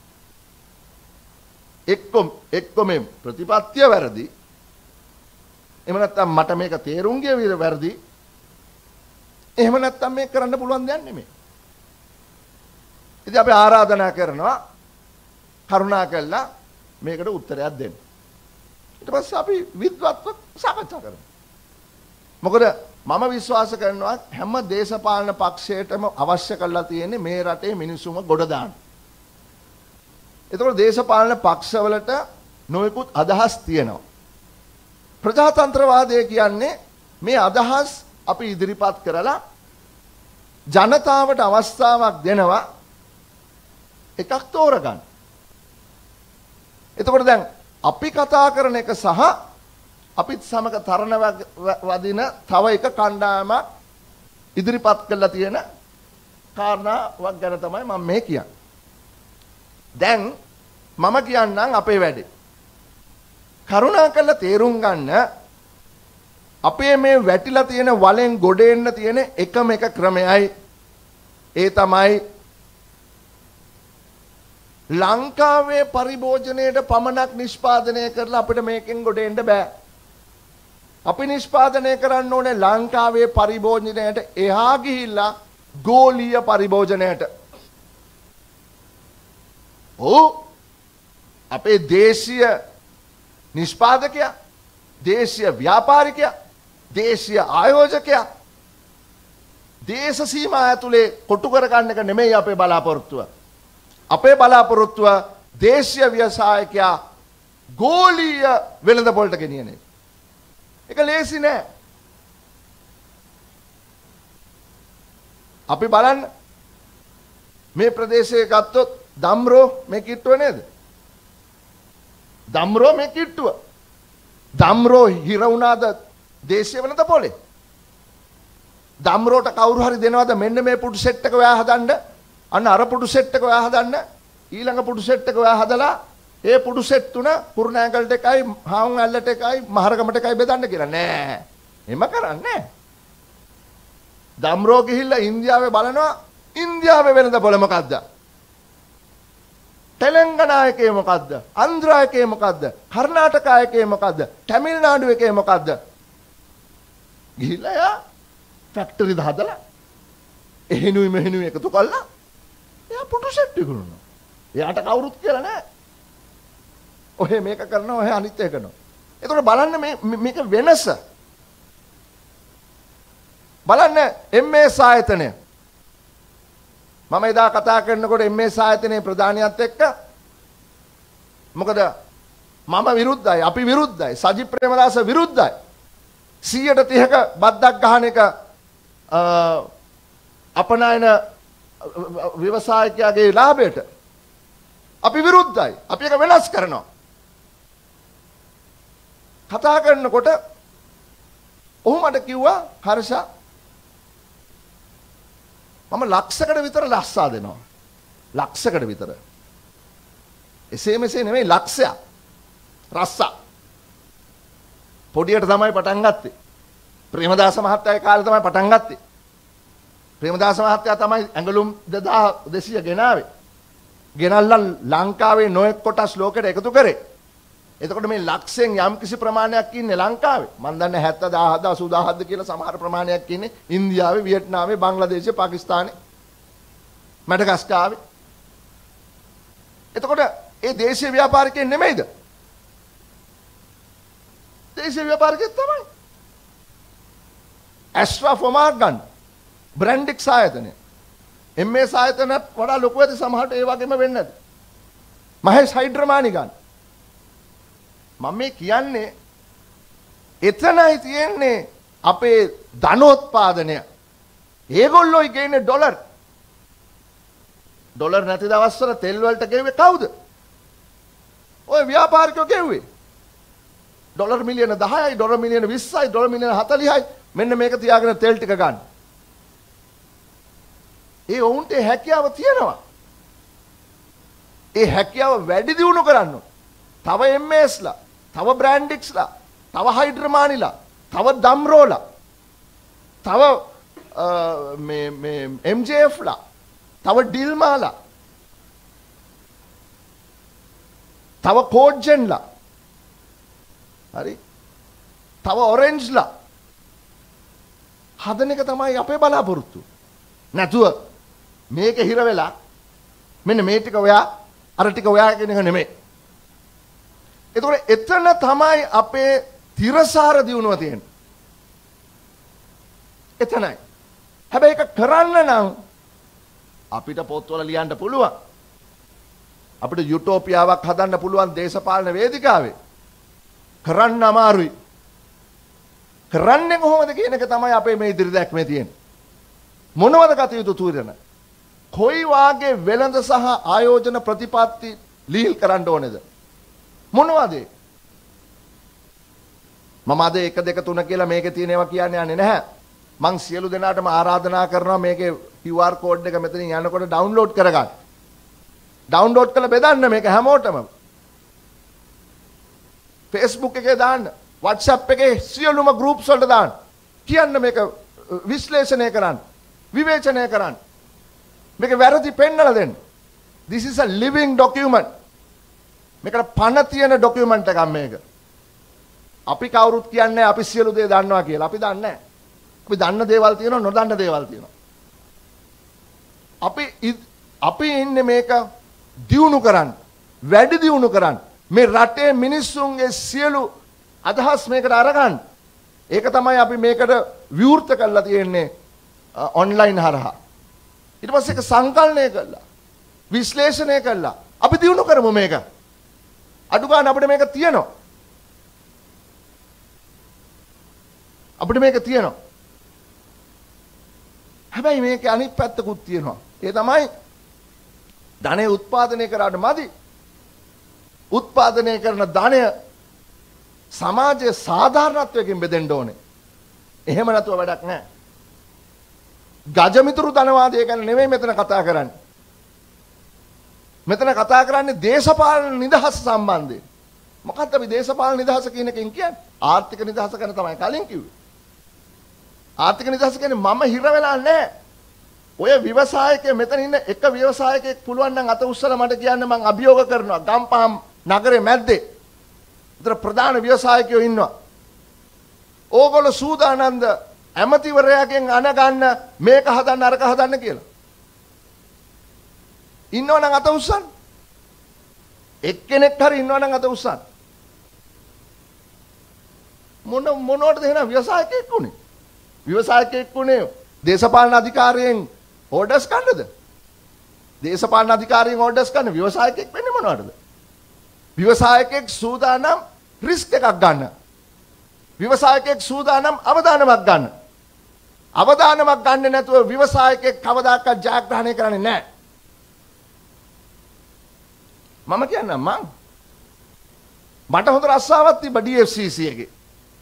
එක්කොම එක්කොම ප්‍රතිපත්තිය වැරදි. එහෙම නැත්නම් මට මේක තේරුම් ගිය විදිහ වැරදි. එහෙම නැත්නම් මේක කරන්න පුළුවන් දෙයක් නෙමෙයි. ඉතින් අපි ආරාධනා කරනවා කරුණා කරලා මේකට උත්තරයක් දෙන්න. ඊට පස්සේ අපි විද්වත්ව සාකච්ඡා කරමු. මොකද මම විශ්වාස කරනවා හැම දේශපාලන පක්ෂයකටම අවශ්‍ය කරලා තියෙන්නේ මේ රටේ මිනිසුන්ව ගොඩ දාන්න. ඒතකොට දේශපාලන පක්ෂවලට නොයෙකුත් අදහස් තියෙනවා. ප්‍රජාතන්ත්‍රවාදය කියන්නේ මේ අදහස් අපි ඉදිරිපත් කරලා ජනතාවට අවස්ථාවක් දෙනවා එකක් තෝරගන්න. එතකොට දැන් අපි කතා කරන එක සහ අපිත් සමග තරණ වදින තව එක කණ්ඩායමක් ඉදිරිපත් කරලා තියෙන කාරණාවක් ගැන තමයි මම මේ කියන්නේ. දැන් මම කියන්නම් අපේ වැඩේ. කරුණාකරලා තේරුම් ගන්න අපේ මේ වැටිලා තියෙන වලෙන් ගොඩ එන්න තියෙන එකම එක ක්‍රමයයි ඒ තමයි ලංකාවේ පරිභෝජනයේට පමණක් නිෂ්පාදනය කරලා අපිට මේකෙන් ගොඩ එන්න බෑ. අපි නිෂ්පාදනය කරන්න ඕනේ ලංකාවේ පරිභෝජනයට එහා ගිහිල්ලා ගෝලීය පරිභෝජනයට. ඔව් අපේ දේශීය නිෂ්පාදකයා, දේශීය ව්‍යාපාරිකයා, දේශීය ආයෝජකයා දේශ සීමා ඇතුලේ කොටු කර ගන්න එක නෙමෙයි අපේ බලාපොරොත්තුව. අපේ බලාපොරොත්තුව දේශීය ව්‍යවසායකයා ගෝලීය වෙළඳපොළට ගෙනියන එක. ඒක ලේසි නෑ. අපි බලන්න මේ ප්‍රදේශයේ ගත්තොත් දම්රෝ මේ කිට්ටුව නේද? දම්රෝ මේ කිට්ටුව. දම්රෝ හිර වුණාද දේශීය වෙළඳපොළේ? දම්රෝට කවුරු හරි දෙනවද මෙන්න මේ පුඩු සෙට් එක ඔයා හදන්න? අන්න අර පුඩු සෙට් එක ඔයා හදන්න. ඊළඟ පුඩු සෙට් එක ඔයා හදලා ඒ පුඩු සෙට් තුන කුරුණෑගලට එකයි, හාවුන් ඇල්ලට එකයි, මහරගමට එකයි බෙදන්න කියලා නෑ. එහෙම කරන්නේ නෑ. දම්රෝ ගිහිල්ලා ඉන්දියාවේ බලනවා ඉන්දියාවේ වෙනද පොළ මොකද්ද? තෙලංගනා එකේ මොකද්ද? ආන්ධ්‍රා එකේ මොකද්ද? කර්ණාටක එකේ මොකද්ද? තමිල්නාඩු එකේ මොකද්ද? ගිහිල්ලා යා ෆැක්ටරි හදලා එහෙනුයි මෙහෙනුයි එකතු කළා. එයා පුටු සෙට් විකුණනවා. එයාට කවුරුත් කියලා නැහැ. ඔහෙ මේක කරනවා ඔහෙ අනිත් එක කරනවා. ඒතකොට බලන්න මේ මේක වෙනස. බලන්න එම් එස් ආයතනය. මම එදා කතා කරනකොට එම් එස් ආයතනයේ ප්‍රධානියත් එක්ක මොකද මම විරුද්ධයි අපි විරුද්ධයි සජිත් ප්‍රේමදාස විරුද්ධයි සීයට තිහක බද්දක් ගහන එක අපනයන ව්‍යවසායකයාගේ ලාභයට අපි විරුද්ධයි අපි එක වෙනස් කරනවා කතා කරනකොට ඔහු මට කිව්වා හර්ෂා මම ලක්ෂයකට විතර ලස්සා දෙනවා ලක්ෂයකට විතර එසේ මෙසේ නෙමෙයි ලක්ෂයක් රස්සා පොඩියට තමයි පටන් ගත්තේ ප්‍රේමදාස මහත්තයාගේ කාලේ තමයි පටන් ගත්තේ ප්‍රේමදාස මහත්තයා තමයි ඇඟලුම් දෙදාහක් ගෙනාවේ ගෙනල්ලා ලංකාවේ නොයෙක් කොටස් ලෝකෙට එකතු කරේ එතකොට මේ ලක්ෂයෙන් යම් කිසි ප්‍රමාණයක් ඉන්නේ ලංකාවේ මම දන්නේ හැත්තෑ දාහක්ද අසූ දාහක්ද කියලා සමහර ප්‍රමාණයක් ඉන්නේ ඉන්දියාවේ වියට්නාමේ බංග්ලාදේශයේ පාකිස්තානේ මැඩගස්කාරේ එතකොට ඒ දේශීය ව්‍යාපාරිකයන් නෙමෙයිද දේශීය ව්‍යාපාරිකයන් තමයි ඇස්ට්‍රා ෆොමාක් ගන්න බ්‍රැන්ඩික්ස් ආයතනය එම් එස් ආයතනත් වඩා ලොකු ඇති සමහරට ඒ වගේම වෙන්නේ නැති මහේෂ් හයිඩ්‍රමානි ගන්න මම මේ කියන්නේ එතනයි තියෙන්නේ අපේ ධනෝත්පාදනය ඒගොල්ලෝ ඉන්නේ ඩොලර් ඩොලර් නැති දවස්වල තෙල් වලට ගෙව්වේ කවුද ඔය ව්‍යාපාරිකයෝ ගෙව්වේ ඩොලර් මිලියන දහයයි ඩොලර් මිලියන විස්සයි ඩොලර් මිලියන හතළිහයි මෙන්න මේක තියාගෙන තෙල් ටික ගන්න ඒ ඔවුන්ට හැකියාව තියෙනවා ඒ හැකියාව වැඩි දියුණු කරන්න තව එම් එස්ලා තව බ්‍රැන්ඩික්ස්ලා තව හයිඩ්‍රමානිලා තව දම්රෝලා තව මේ මේ එම් ජේ එෆ්ලා තව ඩිල්මාලා තව කෝඩ්ජන්ලා හරි තව ඔරෙන්ජ්ලා හදන එක තමයි අපේ බලාපොරොත්තු නැතුව මේක හිර වෙලා මෙන්න මේ ටික ඔයා අර ටික ඔයා කියන එක නෙමෙයි එතකොට එතන තමයි අපේ තිරසාර දියුණුව තියෙන්නේ එතනයි හැබැයි ඒක කරන්න නම් අපිට පොත්වල ලියන්න පුළුවන් අපිට යුටෝපියාවක් හදන්න පුළුවන් දේශපාලන වේදිකාවේ කරන්න අමාරුයි කරන්නේ කොහොමද කියන එක තමයි අපේ මේ ඉදිරි දැක්මේ තියෙන්නේ මොනවද කටයුතු තුරන කොයි වාගේ වෙළඳ සහ ආයෝජන ප්‍රතිපත්ති ලීල් කරන්න ඕනේද මොනවද මම අද එක දෙක තුන කියලා මේකේ තියෙන ඒවා කියන්නේ යන්නේ නැහැ මං සියලු දෙනාටම ආරාධනා කරනවා මේකේ කිව් ආර් කෝඩ් එක මෙතනින් යනකොට ඩවුන්ලෝඩ් කරගන්න ඩවුන්ලෝඩ් කරලා බෙදන්න මේක හැමෝටම Facebook එකේ දාන්න WhatsApp එකේ සියලුම groups වලට දාන්න කියන්න මේක විශ්ලේෂණය කරන්න විවේචනය කරන්න මේක වැරදි පෙන්නලා දෙන්න this is a living document මේකට පණ තියෙන ડોකියුමන්ට් එකක් මේක. අපි කවුරුත් කියන්නේ අපි සියලු දේ දන්නවා කියලා. අපි දන්නේ නැහැ. අපි දන්න දේවල් තියෙනවා නොදන්න දේවල් තියෙනවා. අපි අපි ඉන්නේ මේක දියුණු කරන්න, වැඩි දියුණු කරන්න. මේ රටේ මිනිස්සුන්ගේ සියලු අදහස් මේකට අරගන්න. ඒක තමයි අපි මේකට විවෘත කරලා තියෙන්නේ ඔන්ලයින් හරහා. ඊට පස්සේ ඒක සංකලනය කළා. විශ්ලේෂණය කළා. අපි දියුණු කරමු මේක. අඩු ගන්න අපිට මේක තියෙනවා. අපිට මේක තියෙනවා. හැබැයි මේකේ අනිත් පැත්තකුත් තියෙනවා. ඒ තමයි ධනය උත්පාදනය කරාට මදි. උත්පාදනය කරන ධනය සමාජයේ සාධාරණත්වයෙන් බෙදෙන්න ඕනේ. එහෙම නැතුව වැඩක් නැහැ. ගජමිතුරු ධනවාදය ගැන නෙමෙයි මෙතන කතා කරන්නේ. මෙතන කතා කරන්නේ දේශපාලන නිදහස සම්බන්ධයෙන්. මොකක්ද අපි දේශපාලන නිදහස කියන එකෙන් කියන්නේ? ආර්ථික නිදහස ගැන තමයි කලින් කිව්වේ. ආර්ථික නිදහස කියන්නේ මම හිර වෙලා නැහැ. ඔය ව්‍යවසායකයෙක් මෙතන ඉන්න එක ව්‍යවසායකයෙක් පුළුවන් නම් අත උස්සලා මට කියන්න මම අභියෝග කරනවා. ගම්පහම් නගරේ මැද්දේ. උතර ප්‍රධාන ව්‍යවසායකයෝ ඉන්නවා. ඕගොල්ලෝ සූදානම්ද ඇමතිවරයාගෙන් අණ ගන්න මේක හදන්න අරක හදන්න කියලා. ඉන්නවනම් අත උස්සන්න. එක්කෙනෙක් හරි ඉන්නවනම් අත උස්සන්න. මොන මොනවටද එහෙනම් ව්‍යවසායකයෙක් උනේ? ව්‍යවසායකයෙක් උනේ දේශපාලන අධිකාරියෙන් ඕඩර්ස් ගන්නද? දේශපාලන අධිකාරියෙන් ඕඩර්ස් ගන්න ව්‍යවසායකයෙක් වෙන්නේ මොනවටද? ව්‍යවසායකයෙක් සූදානම් රිස්ක් එකක් ගන්න. ව්‍යවසායකයෙක් සූදානම් අවදානමක් ගන්න. අවදානමක් ගන්න නැතුව ව්‍යවසායකයෙක් කවදාකවත් ජයග්‍රහණය කරන්නේ නැහැ. මම කියන්නම් මං මට හොඳ රස්සාවක් තිබ්බ ඩී එෆ් සී සී එකේ.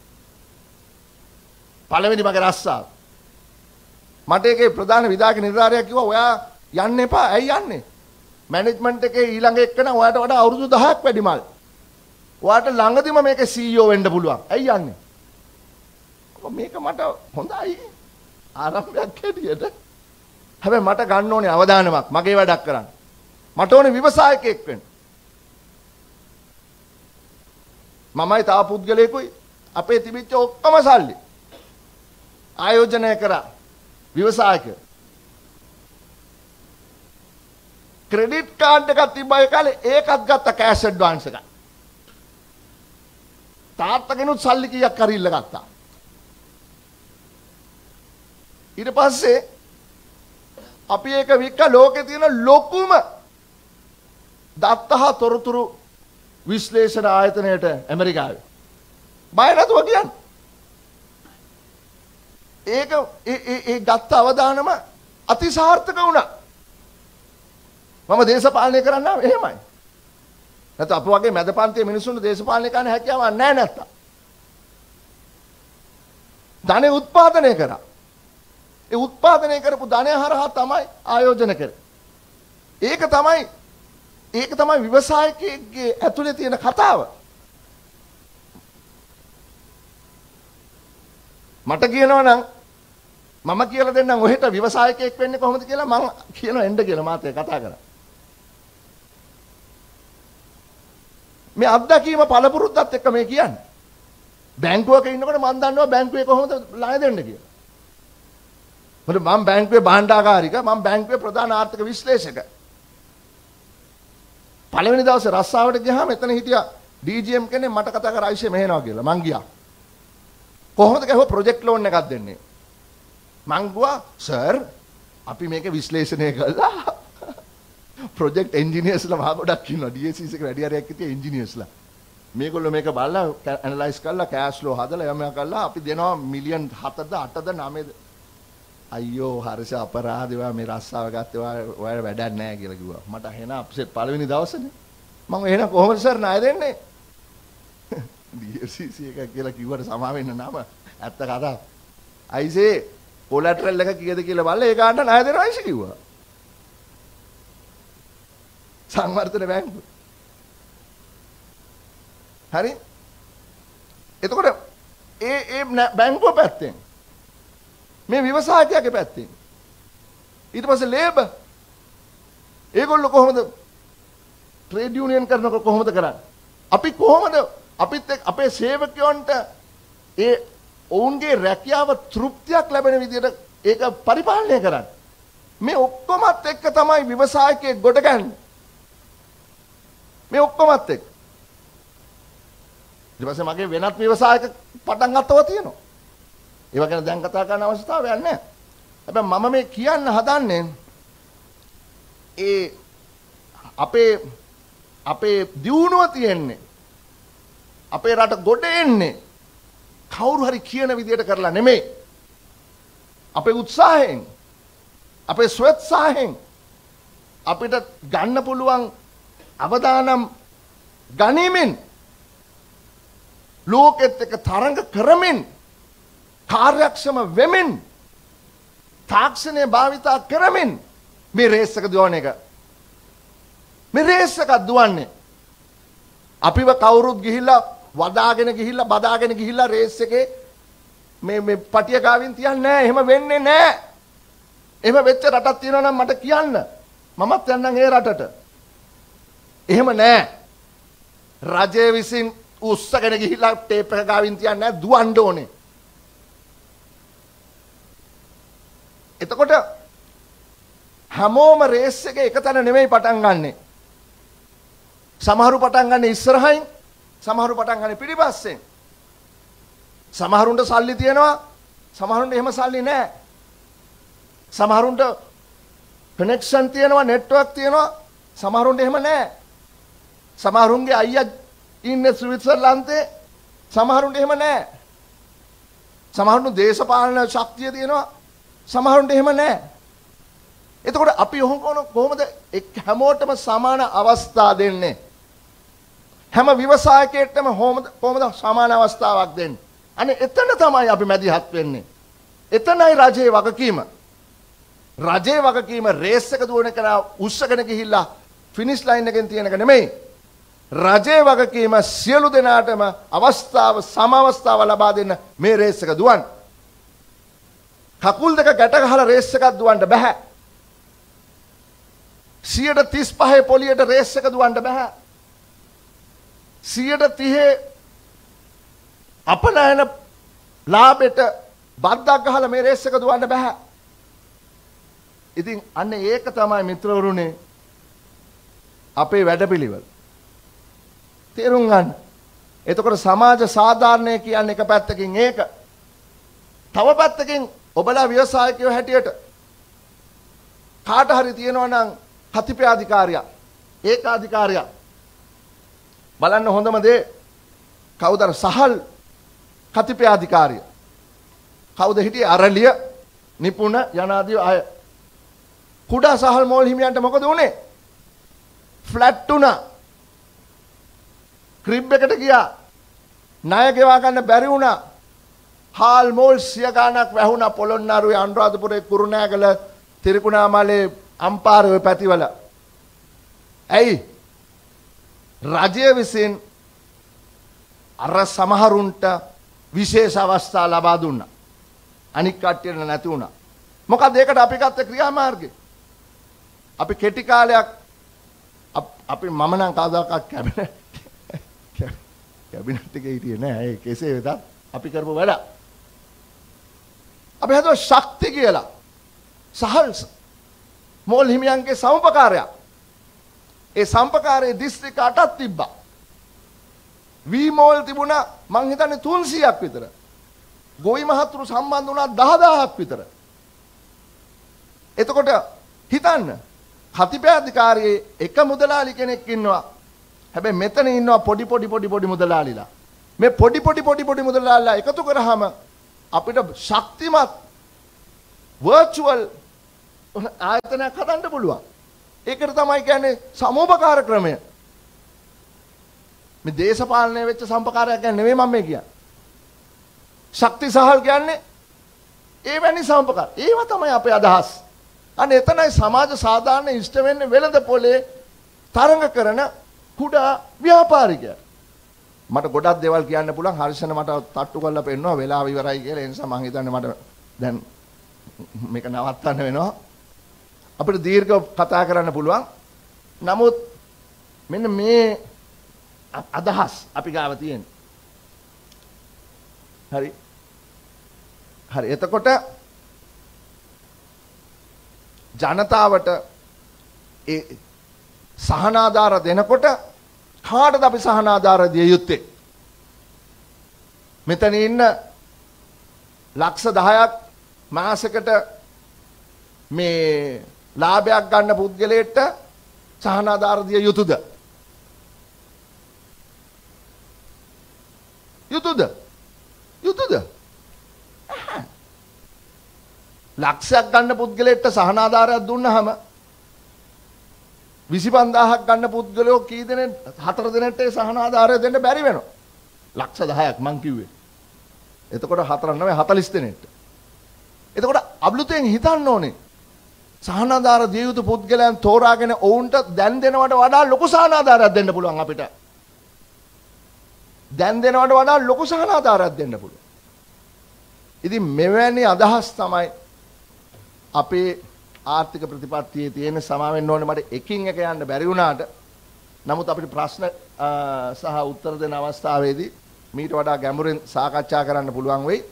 පළවෙනි මගේ රස්සාව. මට ඒකේ ප්‍රධාන විධායක නිලධාරියා කිව්වා ඔයා යන්න එපා. ඇයි යන්නේ? මැනේජ්මන්ට් එකේ ඊළඟ එක්කන ඔයාට වඩා අවුරුදු දහයක් වැඩි මල්. ඔයාට ළඟදිම මේකේ සී ඊ ඕ වෙන්න පුළුවන්. ඇයි යන්නේ? මේක මට හොඳයි. ආරම්භයක් හැටියට. හැබැයි මට ගන්න ඕනේ අවදානමක් මගේ වැඩක් කරන්න. මට ඕනේ ව්‍යවසායකයෙක් වෙන්න. මමයි තා පුද්ගලයෙකුයි අපේ තිබිච්ච ඔක්කොම සල්ලි ආයෝජනය කරා ව්‍යවසායක. ක්‍රෙඩිට් කාඩ් එකක් තිබ්බා ඒ කාලේ ඒකත් ගත්ත කෑෂ් ඇඩ්වාන්ස් එකක්. තාත්තගෙනුත් සල්ලි කීයක් හරි ඉල්ල ගත්තා. ඊට පස්සේ අපි ඒක වික්ක ලෝකේ තියෙන ලොකුම දත්තහ තොරතුරු විශ්ලේෂණ ආයතනයට ඇමරිකාවේ. බය නැතුව කියන්නේ. ඒක ඒ ඒ ඒ ගත්ත අවදානම අතිසාර්ථක වුණා. මම දේශපාලනය කරන්නම් එහෙමයි. නැත්නම් අප වගේ මැද පන්තියේ මිනිස්සුන්ට දේශපාලනය කරන්න හැකියාවක් නැහැ නැත්තම්. ධනෙ උත්පාදනය කරා. ඒ උත්පාදනය කරපු ධනය හරහා තමයි ආයෝජන කරේ. ඒක තමයි ඒක තමයි ව්‍යවසායකයෙක්ගේ ඇතුලේ තියෙන කතාව. මට කියනවා නම් මම කියලා දෙන්නම් ඔහෙට ව්‍යවසායකයෙක් වෙන්නේ කොහොමද කියලා මම කියනවා එන්න කියලා මාත් ඒ කතා කරා. මේ අත්දැකීම පළපුරුද්දත් එක්ක මේ කියන්නේ. බැංකුවක ඉන්නකොට මම දන්නවා බැංකුවේ කොහොමද ණය දෙන්න කියලා. මොකද මම බැංකුවේ භාණ්ඩාගාරික මම බැංකුවේ ප්‍රධාන ආර්ථික විශ්ලේෂක. පළවෙනි දවසේ රස්සාවට ගියාම එතන හිටියා ඩී ජී එම් කෙනෙක් මට කතා කරා ආයිෂේ මෙහෙනවා කියලා. මං ගියා. කොහොමද කිව්වා ප්‍රොජෙක්ට් ලෝන් එකක් දෙන්නේ. මං ගුවා සර් අපි මේක විශ්ලේෂණය කළා. ප්‍රොජෙක්ට් එන්ජිනියර්ස්ලා මහා ගොඩක් ඉන්නවා. ඩී එස් සී එකේ වැඩි හරියක් හිටියේ එන්ජිනියර්ස්ලා. මේගොල්ලෝ මේක බලලා ඇනලයිස් කරලා කෑෂ් ෆ්ලෝ හදලා යමයා කළා අපි දෙනවා මිලියන් හතද අටද නවයද අයියෝ හරිස අපරාධේවා මේ රස්සාව ගත්තේ ඔයාලා වැඩක් නැහැ කියලා කිව්වා. මට එහෙනම් අප්සෙට් පළවෙනි දවසේනේ. මම එහෙනම් කොහොමද සර් ණය දෙන්නේ? ඩී එස් සී එක කියලා කිව්වට සමා වෙන්න නම ඇත්ත කතාව. අයිසේ කොලැටරල් එක කීයද කියලා බලලා ඒ ගානට ණය දෙනවා අයිසේ කිව්වා. සංවර්ධන බැංකුව. හරි? එතකොට ඒ ඒ බැංකුව පැත්තෙන් මේ ව්‍යවසායකයාගේ පැත්තෙන් ඊට පස්සේ ලේබර් ඒගොල්ලෝ කොහොමද ට්‍රේඩ් යූනියන් කරනකොට කොහොමද කරන්නේ? අපි කොහොමද අපිත් අපේ සේවකයන්ට ඒ ඔවුන්ගේ රැකියාව තෘප්තියක් ලැබෙන විදිහට ඒක පරිපාලනය කරන්නේ? මේ ඔක්කොමත් එක්ක තමයි ව්‍යවසායකයෙක් ගොඩ ගන්නේ. මේ ඔක්කොමත් එක්ක ඊට පස්සේ මගේ වෙනත් ව්‍යවසායක පටන් ගත්තව තියෙනවා. ඒව ගැන දැන් කතා කරන්න අවස්ථාවක් නැහැ. හැබැයි මම මේ කියන්න හදන්නේ ඒ අපේ අපේ දියුණුව තියෙන්නේ අපේ රට ගොඩ එන්නේ කවුරු හරි කියන විදියට කරලා නෙමෙයි. අපේ උත්සාහයෙන් අපේ ස්වෝත්සාහයෙන් අපිට ගන්න පුළුවන් අවදානම් ගනිමින් ලෝකෙත් එක්ක තරඟ කරමින් කාර්යක්ෂම වෙමින් තාක්ෂණය භාවිතා කරමින් මේ රේස් එක දුවන එක මේ රේස් එක දුවන්නේ අපිව කවුරුත් ගිහිල්ලා වදාගෙන ගිහිල්ලා බදාගෙන ගිහිල්ලා රේස් එකේ මේ මේ පටිය ගාවින් තියන්නේ නැහැ. එහෙම වෙන්නේ නැහැ. එහෙම වෙච්ච රටක් තියෙනවා නම් මට කියන්න. මමත් යන්නම් ඒ රටට. එහෙම නැහැ. රජය විසින් උස්සගෙන ගිහිල්ලා ටේප් එක ගාවින් තියන්නේ නැහැ. දුවන්න ඕනේ. එතකොට හැමෝම රේස් එක එක තැන නෙමෙයි පටන් ගන්නෙ. සමහරු පටන් ගන්න ඉස්සරහින්, සමහරු පටන් ගන්න පිටිපස්සෙන්. සමහරුන්ට සල්ලි තියෙනවා, සමහරුන්ට එහෙම සල්ලි නැහැ. සමහරුන්ට කනෙක්ෂන් තියෙනවා, නෙට්වර්ක් තියෙනවා, සමහරුන්ට එහෙම නැහැ. සමහරුන්ගේ අයියා ඉන්නේ ස්විට්සර්ලන්තේ, සමහරුන්ට එහෙම නැහැ. සමහරුන්ට දේශපාලන ශක්තිය තියෙනවා, සමහරුන්ට එහෙම නැහැ. එතකොට අපි කොහොමද හැමෝටම සමාන අවස්ථා දෙන්නේ? හැම ව්‍යවසායකයෙක්ටම කොහොමද සමාන අවස්ථාවක් දෙන්නේ? අනේ එතන තමයි අපි මැදිහත් වෙන්නේ. එතනයි රජයේ වගකීම. රජයේ වගකීම රේස් එක දුවන කෙනා උස්සගෙන ගිහිල්ලා ෆිනිෂ් ලයින් එකෙන් තියෙන එක නෙමෙයි. රජයේ වගකීම සියලු දෙනාටම අවස්ථාව සම අවස්ථාව ලබා දෙන්න මේ රේස් එක දුවන්න. කකුල් දෙක ගැට ගහලා රේස් එකක් දුවන්න බෑ. සියයට තිස් පහේ පොලියට රේස් එක දුවන්න බෑ. සියයට තිහේ අපනයන ලාභෙට බද්දක් ගහලා මේ රේස් එක දුවන්න බෑ. ඉතින් අන්න ඒක තමයි මිත්‍රවරුනේ අපේ වැඩපිළිවෙල. තේරුම් ගන්න. එතකොට සමාජ සාධාරණය කියන්නේ එක පැත්තකින් ඒක. තව පැත්තකින් ඔබලා ව්‍යවසායකයෝ හැටියට කාට හරි තියෙනවා නම් කතිපයාධිකාරියක්, ඒකාධිකාරියක් බලන්න හොඳම දේ කවුද? සහල් කතිපයාධිකාරිය. කවුද හිටියේ? අරලිය නිපුණ යනාදී අය. කුඩා සහල් මෝල් හිමියන්ට මොකද වුනේ? ෆ්ලැට් වුණා. ක්‍රිබ් එකට ගියා. ණය ගෙවා ගන්න බැරි වුණා. හාල් මෝල් සිය ගණක් වැහුණා පොළොන්නරුවේ, අනුරාධපුරේ, කුරුණෑගල, තිරිකුණාමලේ, අම්පාරේ ඔය පැතිවල. ඇයි? රජය විසින් අර සමහරුන්ට විශේෂ අවස්ථා ලබා දුන්නා. අනික් කට්ටියට නැති වුණා. මොකද ඒකට අපි ගත්ත ක්‍රියාමාර්ගය? අපි කෙටි කාලයක් අපි මම නම් කවදාකවත් කැබිනට් කැබිනට් එකේ හිටියේ නෑ. ඒ කෙසේ වෙතත් අපි කරපු වැඩ. අපි හදුවා ශක්ති කියලා. සහල් මෝල් හිමියන්ගේ සමුපකාරයක්. ඒ සම්පකාරයේ දිස්ත්‍රික්ක අටක් තිබ්බා. වී මෝල් තිබුණා මං හිතන්නේ තුන්සියයක් විතර. ගොවි මහතුරු සම්බන්ධ වුණා දහදාහක් විතර. එතකොට හිතන්න කතිපයාධිකාරියේ එක මුදලාලි කෙනෙක් ඉන්නවා. හැබැයි මෙතන ඉන්නවා පොඩි පොඩි පොඩි පොඩි මුදලාලිලා. මේ පොඩි පොඩි පොඩි පොඩි මුදලාලිලා එකතු කරාම අපිට ශක්තිමත් වර්චුවල් ආයතනයක් හදන්න පුළුවන්. ඒකට තමයි කියන්නේ සමෝපකාර ක්‍රමය. මේ දේශපාලනය වෙච්ච සම්පකාරයක් කියන්නේ නෙමෙයි මම මේ කියන්නේ. ශක්ති සහල් කියන්නේ ඒවැනි සම්පකාර. ඒව තමයි අපේ අදහස්. අනේ එතනයි සමාජ සාධාරණ ඉෂ්ට වෙන්නේ වෙළඳ පොලේ තරඟ කරන කුඩා ව්‍යාපාරිකයා. මට ගොඩක් දේවල් කියන්න පුළුවන්. හර්ෂණ මට තට්ටු කරලා පෙන්නනවා වෙලාව ඉවරයි කියලා. ඒ නිසා මම හිතන්නේ මට දැන් මේක නවත්තන්න වෙනවා. අපිට දීර්ඝව කතා කරන්න පුළුවන්. නමුත් මෙන්න මේ අදහස් අපි ගාව තියෙන. හරි. හරි. එතකොට ජනතාවට ඒ සහනාධාර දෙනකොට කාටද අපි සහනාධාර දිය යුත්තේ? මෙතන ඉන්න ලක්ෂ දහයක් මාසෙකට මේ ලාභයක් ගන්න පුද්ගලයෙක්ට සහනාධාර දිය යුතුද? යුතුද? යුතුද? ලක්ෂයක් ගන්න පුද්ගලයෙක්ට සහනාධාරයක් දුන්නාම විසි පන්දාහක් ගන්න පුද්ගලයෝ කී දෙනෙක් හතර දෙනෙක්ට ඒ සහනාධාරය දෙන්න බැරි වෙනවා. ලක්ෂ දහයක් මං කිව්වේ. එතකොට හතර නෙවෙයි හතළිස් දෙනෙක්ට. එතකොට අබ්ලුතෙන් හිතන්න ඕනේ. සහනාධාර දිය යුතු පුද්ගලයන් තෝරාගෙන ඔවුන්ට දැන් දෙනවට වඩා ලොකු සහනාධාරයක් දෙන්න පුළුවන් අපිට. දැන් දෙනවට වඩා ලොකු සහනාධාරයක් දෙන්න පුළුවන්. ඉතින් මෙවැනි අදහස් තමයි අපේ ආර්ථික ප්‍රතිපත්තියේ තියෙන. සමා වෙන්න ඕනේ මට එකින් එක යන්න බැරි වුණාට. නමුත් අපිට ප්‍රශ්න සහ උත්තර දෙන අවස්ථාවේදී මීට වඩා ගැඹුරින් සාකච්ඡා කරන්න පුළුවන් වෙයි.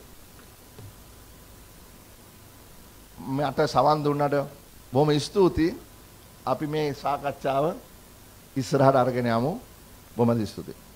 මට සවන් දුන්නට බොහොම ස්තුතියි. අපි මේ සාකච්ඡාව ඉස්සරහට අරගෙන යමු. බොහොම ස්තුතියි.